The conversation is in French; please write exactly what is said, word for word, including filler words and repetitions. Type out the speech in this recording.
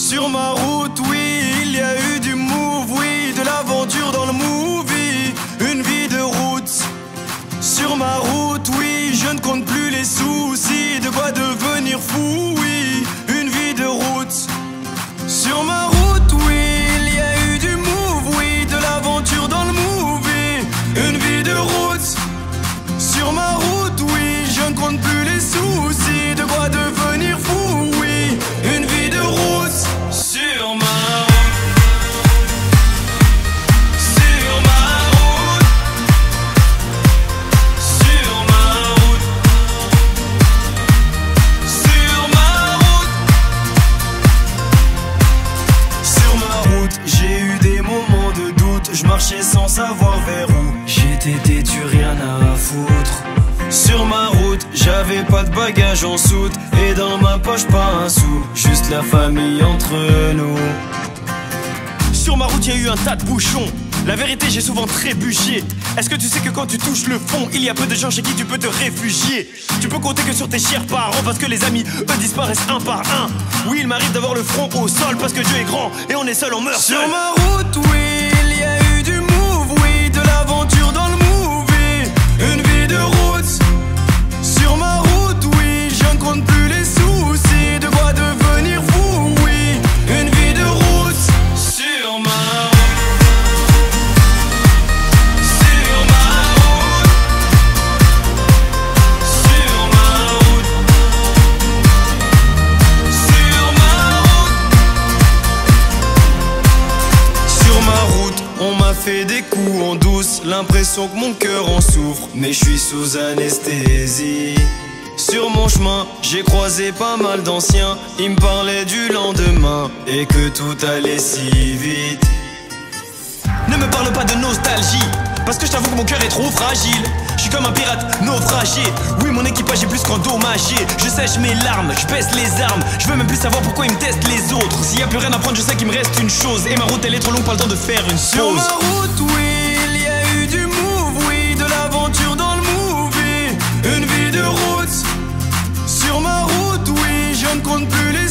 Sur ma route, oui, il y a eu du move, oui, de l'aventure dans le movie. Une vie de route. Sur ma route, oui, je ne compte plus les soucis. De quoi devenir fou, oui, une vie de route. Sur ma route, oui, il y a eu du move, oui, de l'aventure dans le movie. Une vie de route. Sur ma route, oui, je ne compte plus les soucis. De quoi devenir fou, oui, une vie de route. Sur ma route. Sur ma route. Sur ma route. Sur ma route. Sur ma route, j'ai eu des moments de doute. Je marchais sans savoir vers où. J'étais têtu, rien à foutre. Sur ma route, j'avais pas de bagages en soute. Et dans ma poche pas un sou, juste la famille entre nous. Sur ma route, y a eu un tas de bouchons. La vérité, j'ai souvent trébuché. Est-ce que tu sais que quand tu touches le fond, il y a peu de gens chez qui tu peux te réfugier? Tu peux compter que sur tes chers parents, parce que les amis, eux, disparaissent un par un. Oui, il m'arrive d'avoir le front au sol, parce que Dieu est grand et on est seul, on meurt seul. Sur ma route, oui, il y a eu du move, oui, de l'aventure dans le movie. Une vie de route. Sur ma route, oui, je ne compte plus les soucis. De quoi devenir fou, oui, une vie de route. Sur ma route. Sur ma route. Sur ma route. Sur ma route. Sur ma route, on m'a fait des coups en douce. L'impression que mon cœur en souffre, mais je suis sous anesthésie. Sur mon chemin, j'ai croisé pas mal d'anciens. Ils me parlaient du lendemain et que tout allait si vite. Ne me parle pas de nostalgie, parce que je t'avoue que mon cœur est trop fragile. Je suis comme un pirate naufragé. Oui, mon équipage est plus qu'endommagé. Je sèche mes larmes, je baisse les armes. Je veux même plus savoir pourquoi ils me testent les autres. S'il y a plus rien à prendre, je sais qu'il me reste une chose. Et ma route elle est trop longue, pas le temps de faire une pause. Sur ma route, oui, il y a eu du move, oui, de l'aventure dans le movie. Une vie de route. Sur ma route, oui, je ne compte plus les